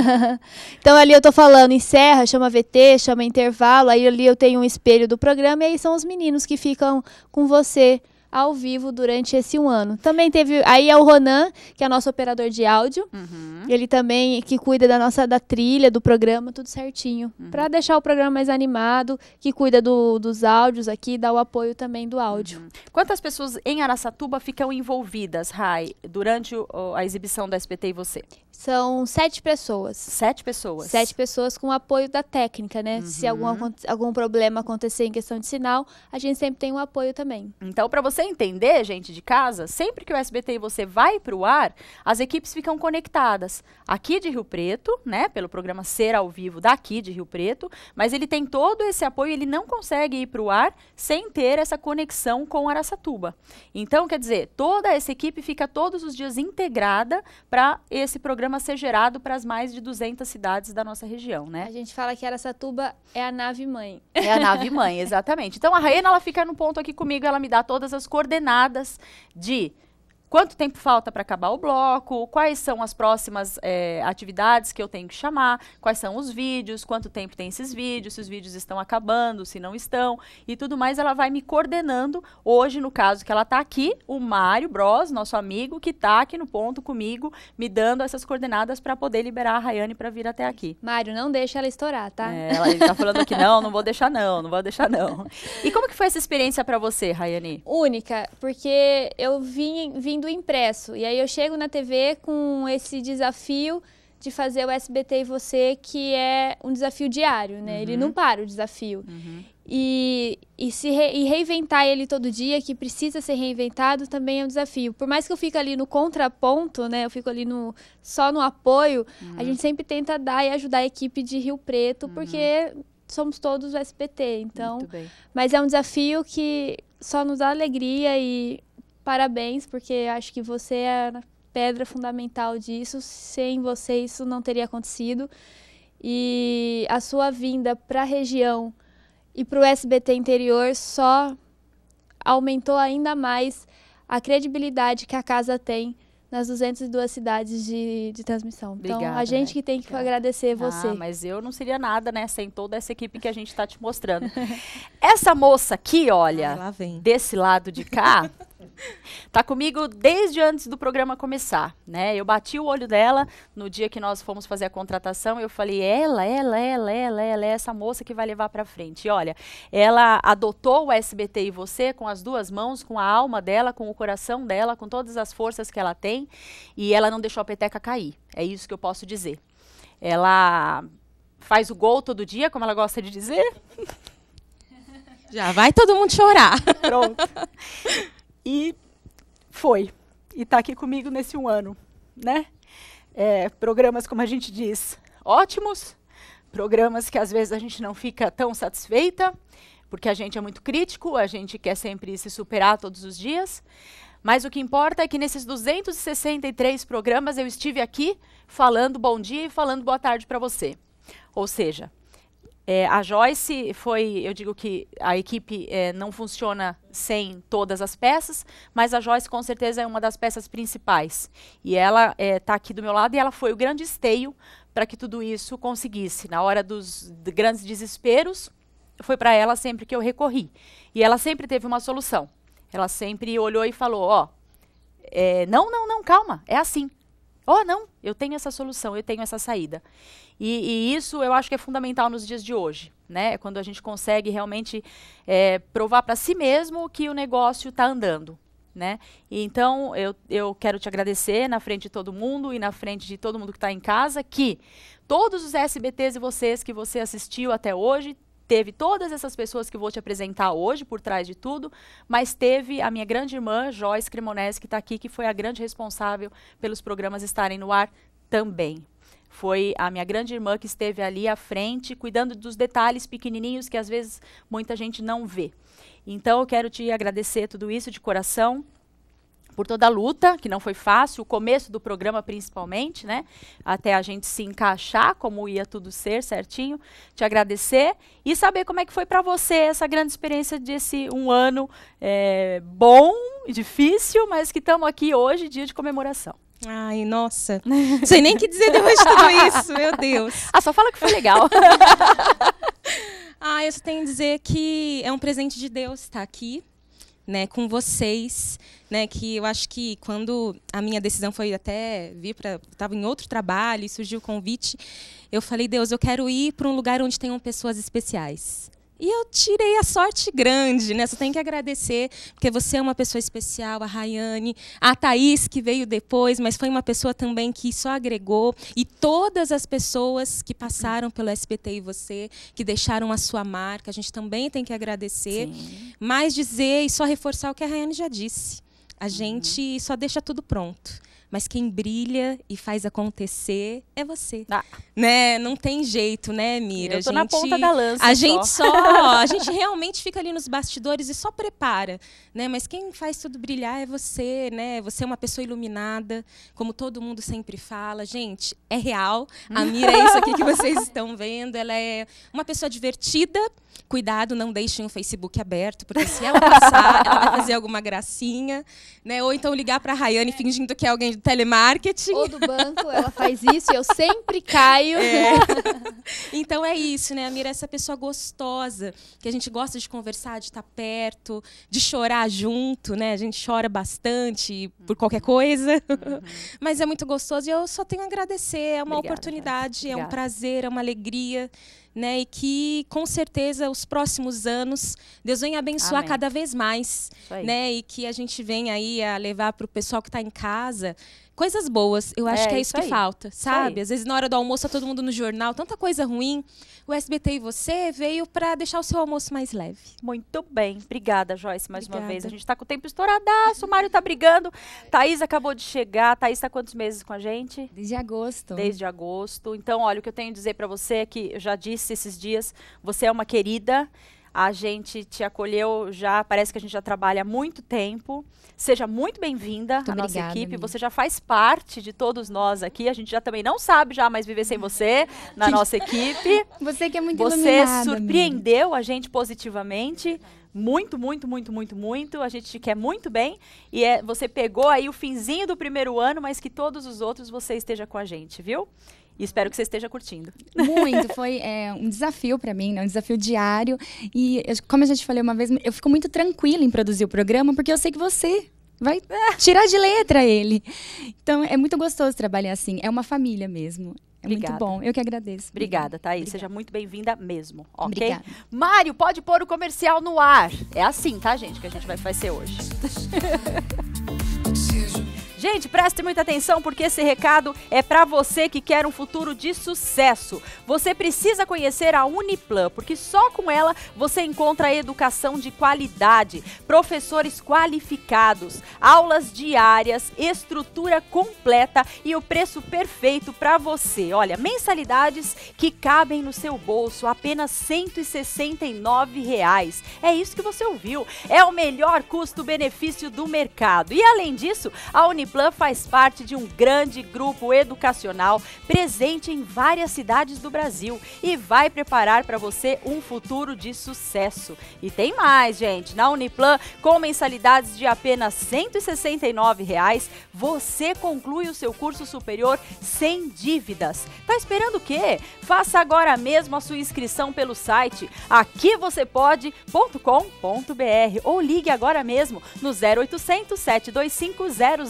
Então, ali eu tô falando, encerra, chama VT, chama intervalo. Aí ali eu tenho um espelho do programa e aí são os meninos que ficam com você ao vivo durante esse um ano. Também teve, aí é o Ronan, que é nosso operador de áudio. Ele também que cuida da trilha, do programa, tudo certinho. Pra deixar o programa mais animado, que cuida dos áudios aqui, dá o apoio também do áudio. Quantas pessoas em Araçatuba ficam envolvidas, Rai, durante a exibição do SBT e Você? São 7 pessoas. 7 pessoas? 7 pessoas com apoio da técnica, né? Se algum problema acontecer em questão de sinal, a gente sempre tem um apoio também. Então, para você entender, gente de casa, sempre que o SBT e Você vai para o ar, as equipes ficam conectadas. Aqui de Rio Preto, né? Pelo programa Ser ao Vivo daqui de Rio Preto, mas ele tem todo esse apoio, ele não consegue ir para o ar sem ter essa conexão com Araçatuba. Então, quer dizer, toda essa equipe fica todos os dias integrada para esse programa ser gerado para as mais de 200 cidades da nossa região, né? A gente fala que Araçatuba é a nave-mãe. É a nave-mãe, exatamente. Então, a Rayane, ela fica no ponto aqui comigo, ela me dá todas as coordenadas de quanto tempo falta para acabar o bloco, quais são as próximas atividades que eu tenho que chamar, quais são os vídeos, quanto tempo tem esses vídeos, se os vídeos estão acabando, se não estão, e tudo mais. Ela vai me coordenando. Hoje, no caso que ela está aqui, o Mário Bros, nosso amigo, que está aqui no ponto comigo, me dando essas coordenadas para poder liberar a Rayane para vir até aqui. Mário, não deixa ela estourar, tá? Ele está falando aqui, não vou deixar não vou deixar não. E como que foi essa experiência para você, Rayane? Única, porque eu vim do impresso. E aí eu chego na TV com esse desafio de fazer o SBT e Você, que é um desafio diário, né? Ele não para o desafio. E reinventar ele todo dia, que precisa ser reinventado, também é um desafio. Por mais que eu fique ali no contraponto, né? Eu fico ali só no apoio, a gente sempre tenta dar e ajudar a equipe de Rio Preto, porque somos todos o SBT, então... Mas é um desafio que só nos dá alegria e parabéns, porque acho que você é a pedra fundamental disso. Sem você, isso não teria acontecido. E a sua vinda para a região e para o SBT interior só aumentou ainda mais a credibilidade que a casa tem nas 202 cidades de transmissão. Obrigada, então, a gente que tem que agradecer você. Mas eu não seria nada, né, sem toda essa equipe que a gente está te mostrando. Essa moça aqui, olha, desse lado de cá, Tá comigo desde antes do programa começar, né? Eu bati o olho dela no dia que nós fomos fazer a contratação. Eu falei, ela é essa moça que vai levar pra frente. E olha, ela adotou o SBT e Você com as duas mãos, com a alma dela, com o coração dela, com todas as forças que ela tem. E ela não deixou a peteca cair. É isso que eu posso dizer. Ela faz o gol todo dia, como ela gosta de dizer. Já vai todo mundo chorar. Pronto. E foi. E tá aqui comigo nesse 1 ano, né? Programas, como a gente diz, ótimos. Programas que às vezes a gente não fica tão satisfeita, porque a gente é muito crítico, a gente quer sempre se superar todos os dias. Mas o que importa é que nesses 263 programas eu estive aqui falando bom dia e falando boa tarde para você. Ou seja, a Joyce eu digo que a equipe não funciona sem todas as peças, mas a Joyce com certeza é uma das peças principais. E ela está aqui do meu lado e ela foi o grande esteio para que tudo isso conseguisse. Na hora dos grandes desesperos, foi para ela sempre que eu recorri. E ela sempre teve uma solução. Ela sempre olhou e falou, não, calma, é assim. Não, eu tenho essa solução, eu tenho essa saída. E isso eu acho que é fundamental nos dias de hoje, né? Quando a gente consegue realmente provar para si mesmo que o negócio está andando, né? E então eu quero te agradecer na frente de todo mundo e na frente de todo mundo que está em casa, que todos os SBTs e vocês que você assistiu até hoje, teve todas essas pessoas que vou te apresentar hoje por trás de tudo, mas teve a minha grande irmã, Joyce Cremonese, que está aqui, que foi a grande responsável pelos programas estarem no ar também. Foi a minha grande irmã que esteve ali à frente, cuidando dos detalhes pequenininhos que às vezes muita gente não vê. Então eu quero te agradecer tudo isso de coração, por toda a luta, que não foi fácil, o começo do programa principalmente, né? Até a gente se encaixar, como ia tudo ser certinho. Te agradecer e saber como é que foi para você essa grande experiência desse 1 ano bom e difícil, mas que estamos aqui hoje, dia de comemoração. Ai, nossa. Não sei nem o que dizer depois de tudo isso, meu Deus. Só fala que foi legal. Eu só tenho a dizer que é um presente de Deus estar aqui, né, com vocês, né, que eu acho que quando a minha decisão foi até vir para, estava em outro trabalho e surgiu o convite, eu falei, Deus, eu quero ir para um lugar onde tenham pessoas especiais. E eu tirei a sorte grande, né? Só tenho que agradecer, porque você é uma pessoa especial, a Rayane, a Thaís, que veio depois, mas foi uma pessoa também que só agregou, e todas as pessoas que passaram pelo SBT e Você, que deixaram a sua marca, a gente também tem que agradecer, mas dizer e só reforçar o que a Rayane já disse. A gente só deixa tudo pronto. Mas quem brilha e faz acontecer é você. Né? Não tem jeito, né, Mira? Eu tô na ponta da lança. A gente realmente fica ali nos bastidores e só prepara, né? Mas quem faz tudo brilhar é você, né? Você é uma pessoa iluminada, como todo mundo sempre fala. Gente, é real. A Mira é isso aqui que vocês estão vendo. Ela é uma pessoa divertida. Cuidado, não deixem o Facebook aberto, porque se ela passar, ela vai fazer alguma gracinha, né? Ou então ligar para a Rayane fingindo que é alguém do telemarketing. Ou do banco, ela faz isso e eu sempre caio. Então é isso, né? A Mira é essa pessoa gostosa, que a gente gosta de conversar, de estar perto, de chorar junto, né? A gente chora bastante por qualquer coisa, mas é muito gostoso e eu só tenho a agradecer. É uma oportunidade, é um prazer, é uma alegria. Né, e que, com certeza, os próximos anos, Deus venha abençoar cada vez mais. Né, e que a gente venha aí a levar para o pessoal que está em casa coisas boas. Eu acho que é isso que falta, sabe? Às vezes, na hora do almoço, tá todo mundo no jornal, tanta coisa ruim. O SBT e Você veio para deixar o seu almoço mais leve. Muito bem. Obrigada, Joyce, mais uma vez. A gente está com o tempo estouradaço, o Mário tá brigando. Thaís acabou de chegar. Thaís está quantos meses com a gente? Desde agosto. Desde agosto. Então, olha, o que eu tenho a dizer para você é que eu já disse esses dias, você é uma querida. A gente te acolheu já, parece que a gente já trabalha há muito tempo. Seja muito bem-vinda à nossa equipe. Amiga. Você já faz parte de todos nós aqui. A gente já também não sabe já mais viver sem você na nossa equipe. Você que é muito iluminada. Você surpreendeu a gente positivamente. Muito, muito, muito, muito, muito. A gente te quer muito bem. E você pegou aí o finzinho do primeiro ano, mas que todos os outros você esteja com a gente, viu? E espero que você esteja curtindo. Muito, foi um desafio para mim, né? Um desafio diário. E como eu já te falei uma vez, eu fico muito tranquila em produzir o programa, porque eu sei que você vai tirar de letra ele. Então, é muito gostoso trabalhar assim. É uma família mesmo. É Obrigada. muito bom. Eu que agradeço. Obrigada, Thaís. Seja muito bem-vinda mesmo, ok? Obrigada. Mário, pode pôr o comercial no ar. É assim, tá, gente, que a gente vai fazer hoje. Gente, preste muita atenção porque esse recado é para você que quer um futuro de sucesso. Você precisa conhecer a Uniplan, porque só com ela você encontra educação de qualidade, professores qualificados, aulas diárias, estrutura completa e o preço perfeito para você. Olha, mensalidades que cabem no seu bolso, apenas R$ 169,00. É isso que você ouviu. É o melhor custo-benefício do mercado. E além disso, a Uniplan faz parte de um grande grupo educacional presente em várias cidades do Brasil e vai preparar para você um futuro de sucesso. E tem mais, gente. Na Uniplan, com mensalidades de apenas R$ 169,00, você conclui o seu curso superior sem dívidas. Tá esperando o quê? Faça agora mesmo a sua inscrição pelo site aquivocêpode.com.br ou ligue agora mesmo no 0800 725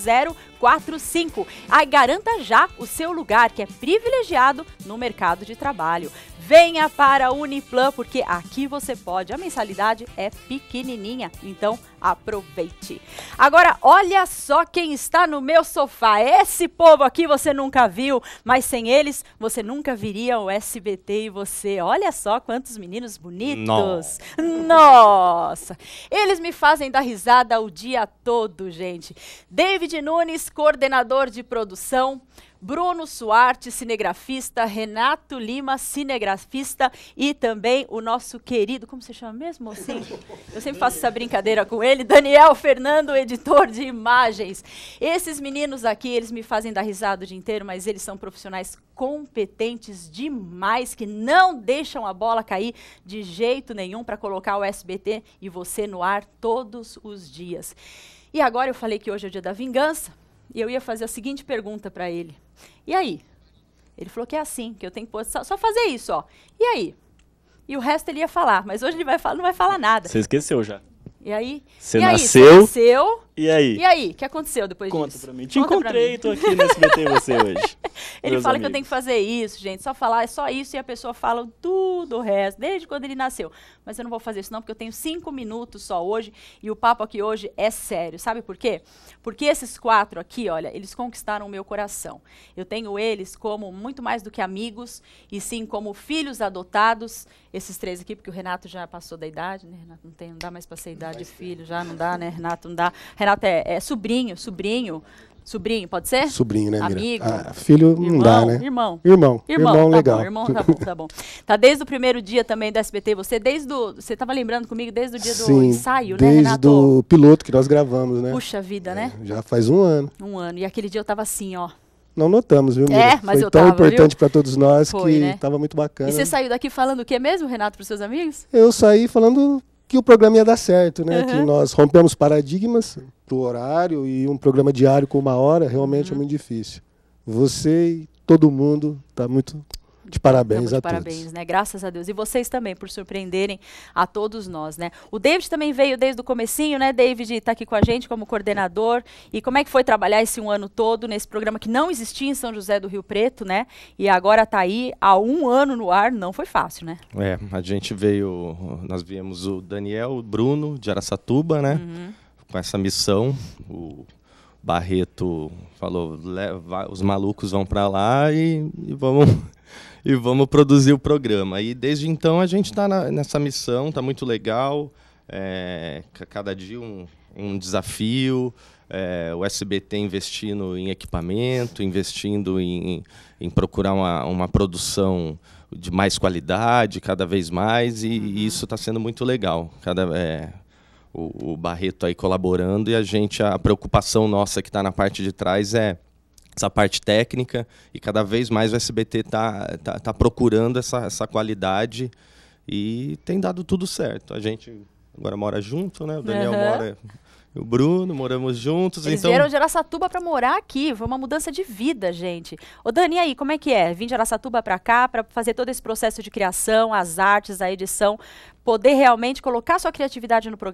0045. Aí garanta já o seu lugar, que é privilegiado no mercado de trabalho. Venha para a Uniplan, porque aqui você pode. A mensalidade é pequenininha, então aproveite. Agora, olha só quem está no meu sofá. Esse povo aqui você nunca viu, mas sem eles você nunca viria o SBT e você. Olha só quantos meninos bonitos. Nossa! Eles me fazem dar risada o dia todo, gente. David Nunes, coordenador de produção. Bruno Suarte, cinegrafista, Renato Lima, cinegrafista e também o nosso querido, como você chama mesmo, mocinho? Eu sempre faço essa brincadeira com ele, Daniel Fernando, editor de imagens. Esses meninos aqui, eles me fazem dar risada o dia inteiro, mas eles são profissionais competentes demais, que não deixam a bola cair de jeito nenhum para colocar o SBT e você no ar todos os dias. E agora eu falei que hoje é o dia da vingança, e eu ia fazer a seguinte pergunta para ele. E aí? Ele falou que é assim, que eu tenho que só fazer isso, ó. E aí? E o resto ele ia falar, mas hoje ele não vai falar nada. Você esqueceu já. E aí? Você nasceu? E aí? E aí? O que aconteceu depois disso? Conta pra mim. Te encontrei, tô aqui no SBT você hoje. Ele fala que eu tenho que fazer isso, gente. Só falar, é só isso, e a pessoa fala tudo o resto, desde quando ele nasceu. Mas eu não vou fazer isso não, porque eu tenho 5 minutos só hoje, e o papo aqui hoje é sério. Sabe por quê? Porque esses 4 aqui, olha, eles conquistaram o meu coração. Eu tenho eles como muito mais do que amigos, e sim como filhos adotados. Esses 3 aqui, porque o Renato já passou da idade, né? Renato não dá mais pra ser idade de filho, já não dá, né? Renato não dá. Renato é sobrinho, pode ser? Sobrinho, né, Mira? Amigo. Filho não irmão, dá, né? Irmão, tá legal. Bom, irmão, tá bom. Tá desde o primeiro dia também do SBT, você tava lembrando comigo desde o dia do ensaio, né, Renato? Desde o piloto que nós gravamos, né? Puxa vida, né? Já faz 1 ano. 1 ano, e aquele dia eu tava assim, ó. Não notamos, viu, Mira? Mas foi tão importante para todos nós que né? Tava muito bacana. E você saiu daqui falando o que mesmo, Renato, pros seus amigos? Eu saí falando que o programa ia dar certo, né? Que nós rompemos paradigmas pro horário e um programa diário com 1 hora realmente é muito difícil. Você e todo mundo tá muito de parabéns a todos. Parabéns, né? Graças a Deus. E vocês também, por surpreenderem a todos nós, né? O David também veio desde o comecinho, né? David tá aqui com a gente como coordenador. E como é que foi trabalhar esse 1 ano todo nesse programa que não existia em São José do Rio Preto, né? E agora tá aí há 1 ano no ar, não foi fácil, né? A gente nós viemos o Daniel, o Bruno, de Araçatuba, né? Com essa missão, o Barreto falou, os malucos vão para lá e vamos produzir o programa. E desde então a gente está nessa missão, está muito legal. Cada dia um desafio. O SBT investindo em equipamento, investindo em procurar uma produção de mais qualidade, cada vez mais. E isso está sendo muito legal. O Barreto aí colaborando e a preocupação nossa que está na parte de trás é essa parte técnica, e cada vez mais o SBT tá procurando essa qualidade e tem dado tudo certo. A gente agora mora junto, né? O Daniel mora, o Bruno, moramos juntos. Eles vieram de Araçatuba para morar aqui, foi uma mudança de vida, gente. Ô Dani, aí, como é que é? Vim de Araçatuba para cá para fazer todo esse processo de criação, as artes, a edição, poder realmente colocar sua criatividade no programa.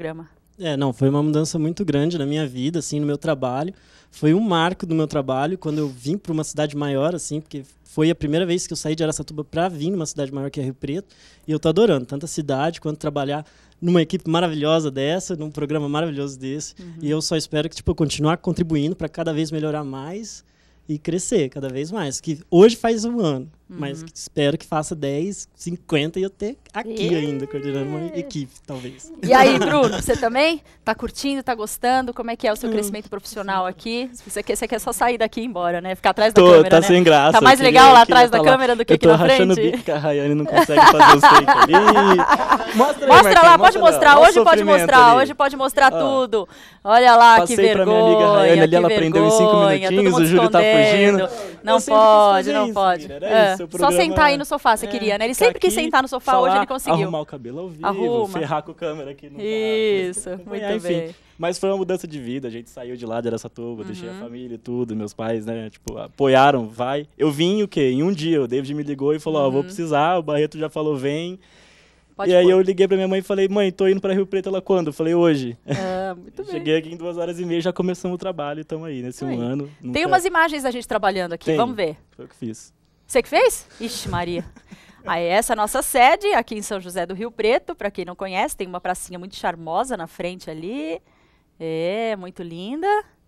Não, foi uma mudança muito grande na minha vida, assim, no meu trabalho. Foi um marco do meu trabalho quando eu vim para uma cidade maior, assim, porque foi a primeira vez que eu saí de Araçatuba para vir numa cidade maior que é Rio Preto. E eu tô adorando, tanto a cidade quanto trabalhar numa equipe maravilhosa dessa, num programa maravilhoso desse. E eu só espero que, tipo, continuar contribuindo para cada vez melhorar mais e crescer cada vez mais. Que hoje faz 1 ano, mas que espero que faça 10, 50 e eu ter aqui ainda, coordenando uma equipe, talvez. E aí, Bruno, você também? Tá curtindo, tá gostando? Como é que é o seu crescimento profissional aqui? Você quer só sair daqui e ir embora, né? Ficar atrás da câmera, tá né? sem graça. Tá mais legal lá atrás da câmera do que aqui na frente? Eu tô rachando o bico que a Rayane não consegue fazer os takes ali. Mostra lá, pode mostrar. Hoje pode mostrar, hoje pode mostrar tudo. Olha lá, que vergonha. Passei pra minha amiga Rayane ali, ela prendeu em 5 minutinhos, o Júlio tá fugindo. Não pode, não pode. Só sentar aí no sofá, você queria, né? Ele sempre quis sentar no sofá, hoje ele conseguiu. Arrumar o cabelo ao vivo, ferrar com a câmera aqui no Isso, muito bem. Mas foi uma mudança de vida, a gente saiu de lá de Araçatuba, deixei a família e tudo, meus pais, né, tipo, apoiaram, vai. Eu vim em um dia, o David me ligou e falou, vou precisar, o Barreto já falou, vem. E aí eu liguei pra minha mãe e falei, mãe, tô indo pra Rio Preto, ela quando? Eu falei, hoje. Muito bem. Cheguei aqui em 2h30, já começamos o trabalho e estamos aí, nesse 1 ano. Tem umas imagens da gente trabalhando aqui, vamos ver. Foi o que fiz. Você que fez? Ixi, Maria. Aí essa é a nossa sede, aqui em São José do Rio Preto, para quem não conhece, tem uma pracinha muito charmosa na frente ali. Muito linda.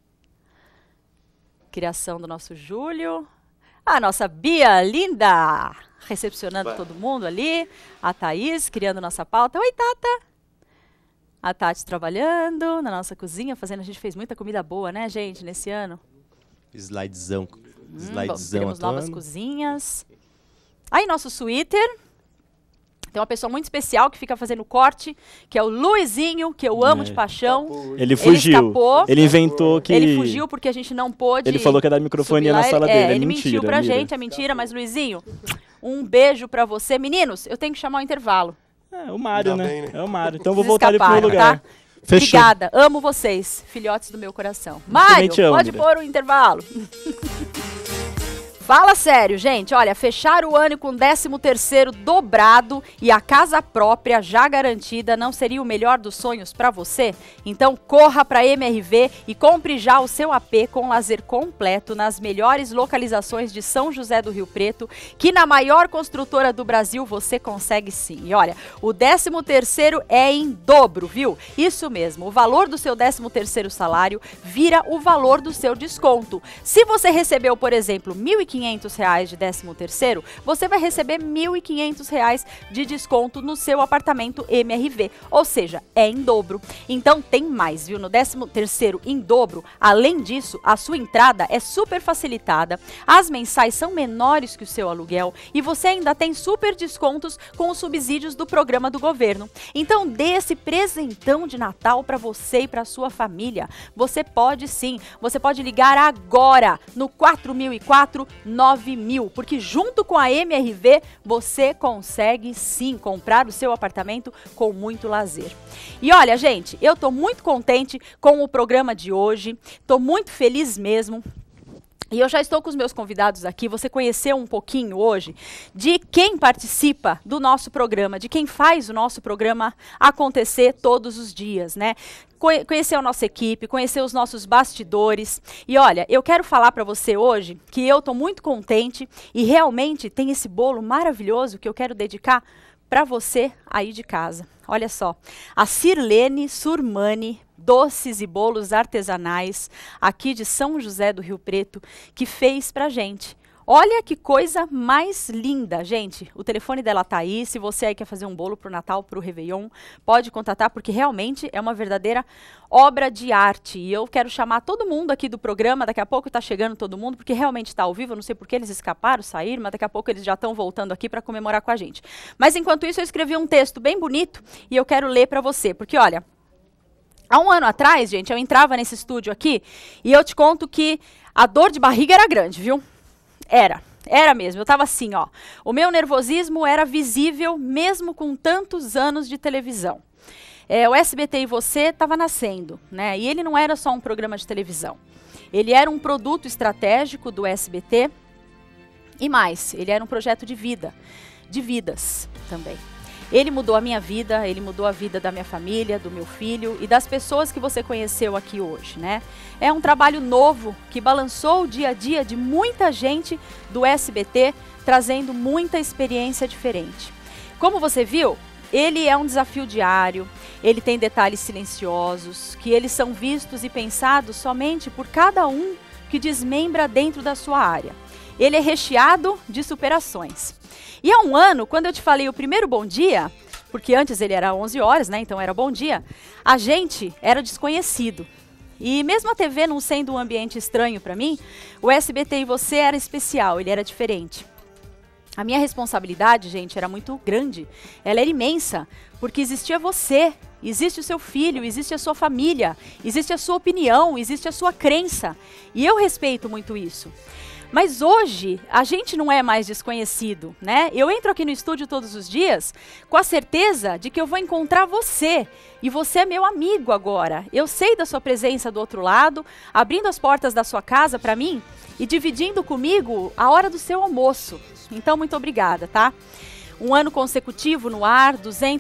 Criação do nosso Júlio. A nossa Bia, linda! Recepcionando todo mundo ali. A Thaís, criando nossa pauta. Oi, Tata! A Tati trabalhando na nossa cozinha, fazendo. A gente fez muita comida boa, né, gente, nesse ano? Slidezão. Temos novas cozinhas. Aí, nosso suíter. Tem uma pessoa muito especial que fica fazendo corte, que é o Luizinho, que eu amo de paixão. Ele fugiu. Ele escapou. Ele inventou que... Ele fugiu porque a gente não pôde... Ele falou que ia dar microfonia na sala dele. Ele mentiu pra gente, é mentira. Mas, Luizinho, um beijo pra você. Meninos, eu tenho que chamar o intervalo. O Mário, né? É o Mário. Então, eu vou voltar ali pro meu lugar. Tá? Fechou. Obrigada. Amo vocês, filhotes do meu coração. Mário, pode pôr o intervalo. Fala sério, gente. Olha, fechar o ano com 13º dobrado e a casa própria já garantida não seria o melhor dos sonhos para você? Então corra para MRV e compre já o seu AP com lazer completo nas melhores localizações de São José do Rio Preto, que na maior construtora do Brasil você consegue sim. E olha, o 13º é em dobro, viu? Isso mesmo, o valor do seu 13º salário vira o valor do seu desconto. Se você recebeu, por exemplo, R$ 1.500 de 13º, você vai receber R$ 1.500 de desconto no seu apartamento MRV, ou seja, é em dobro. Então tem mais, viu? No 13º em dobro, além disso, a sua entrada é super facilitada, as mensais são menores que o seu aluguel e você ainda tem super descontos com os subsídios do programa do governo. Então dê esse presentão de Natal para você e para sua família. Você pode sim, você pode ligar agora no 4004-9000, porque junto com a MRV você consegue sim comprar o seu apartamento com muito lazer. E olha, gente, eu tô muito contente com o programa de hoje, tô muito feliz mesmo. E eu já estou com os meus convidados aqui, você conheceu um pouquinho hoje de quem participa do nosso programa, de quem faz o nosso programa acontecer todos os dias, né? Conhecer a nossa equipe, conhecer os nossos bastidores. E olha, eu quero falar para você hoje que eu estou muito contente e realmente tem esse bolo maravilhoso que eu quero dedicar para você aí de casa. Olha só, a Sirlene Surmani Doces e Bolos Artesanais, aqui de São José do Rio Preto, que fez pra gente. Olha que coisa mais linda, gente. O telefone dela tá aí. Se você aí quer fazer um bolo pro Natal, pro Réveillon, pode contatar, porque realmente é uma verdadeira obra de arte. E eu quero chamar todo mundo aqui do programa. Daqui a pouco tá chegando todo mundo, porque realmente está ao vivo. Eu não sei por que eles escaparam, saíram, mas daqui a pouco eles já estão voltando aqui para comemorar com a gente. Mas enquanto isso, eu escrevi um texto bem bonito e eu quero ler para você, porque olha... Há um ano atrás, gente, eu entrava nesse estúdio aqui e eu te conto que a dor de barriga era grande, viu? Era mesmo. Eu tava assim, ó. O meu nervosismo era visível mesmo com tantos anos de televisão. O SBT e Você estava nascendo, né? E ele não era só um programa de televisão. Ele era um produto estratégico do SBT e mais, ele era um projeto de vida, de vidas também. Ele mudou a minha vida, ele mudou a vida da minha família, do meu filho e das pessoas que você conheceu aqui hoje, né? É um trabalho novo que balançou o dia a dia de muita gente do SBT, trazendo muita experiência diferente. Como você viu, ele é um desafio diário, ele tem detalhes silenciosos, que eles são vistos e pensados somente por cada um que desmembra dentro da sua área. Ele é recheado de superações. E há um ano, quando eu te falei o primeiro bom dia, porque antes ele era 11 horas, né, então era bom dia, a gente era desconhecido. E mesmo a TV não sendo um ambiente estranho para mim, o SBT e você era especial, ele era diferente. A minha responsabilidade, gente, era muito grande, ela era imensa, porque existia você, existe o seu filho, existe a sua família, existe a sua opinião, existe a sua crença. E eu respeito muito isso. Mas hoje, a gente não é mais desconhecido, né? Eu entro aqui no estúdio todos os dias com a certeza de que eu vou encontrar você. E você é meu amigo agora. Eu sei da sua presença do outro lado, abrindo as portas da sua casa para mim e dividindo comigo a hora do seu almoço. Então, muito obrigada, tá? Um ano consecutivo no ar,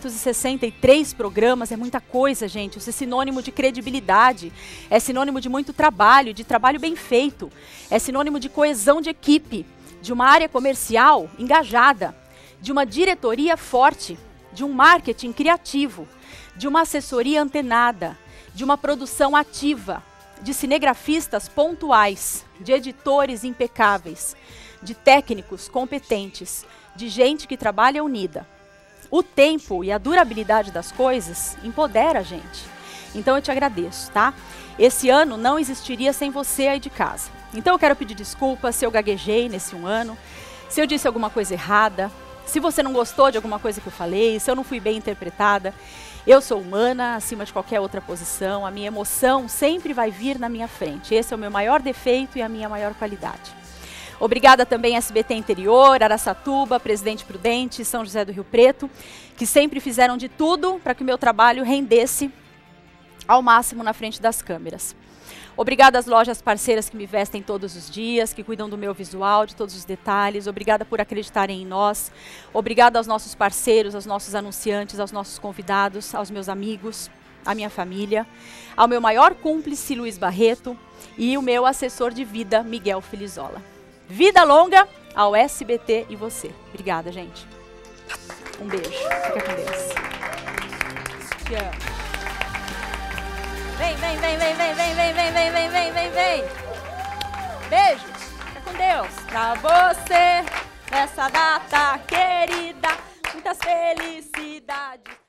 263 programas, é muita coisa, gente. Isso é sinônimo de credibilidade, é sinônimo de muito trabalho, de trabalho bem feito. É sinônimo de coesão de equipe, de uma área comercial engajada, de uma diretoria forte, de um marketing criativo, de uma assessoria antenada, de uma produção ativa, de cinegrafistas pontuais, de editores impecáveis, de técnicos competentes, de gente que trabalha unida. O tempo e a durabilidade das coisas empodera a gente. Então eu te agradeço, tá? Esse ano não existiria sem você aí de casa. Então eu quero pedir desculpas se eu gaguejei nesse um ano, se eu disse alguma coisa errada, se você não gostou de alguma coisa que eu falei, se eu não fui bem interpretada. Eu sou humana, acima de qualquer outra posição, a minha emoção sempre vai vir na minha frente. Esse é o meu maior defeito e a minha maior qualidade. Obrigada também SBT Interior, Araçatuba, Presidente Prudente, São José do Rio Preto, que sempre fizeram de tudo para que o meu trabalho rendesse ao máximo na frente das câmeras. Obrigada às lojas parceiras que me vestem todos os dias, que cuidam do meu visual, de todos os detalhes. Obrigada por acreditarem em nós. Obrigada aos nossos parceiros, aos nossos anunciantes, aos nossos convidados, aos meus amigos, à minha família, ao meu maior cúmplice, Luiz Barreto, e o meu assessor de vida, Miguel Felizola. Vida longa ao SBT e você. Obrigada, gente. Um beijo. Fica com Deus. Te amo. Vem, vem, vem, vem, vem, vem, vem, vem, vem, vem, vem, vem, vem. Beijos. Fica com Deus. Pra você, nessa data querida, muitas felicidades.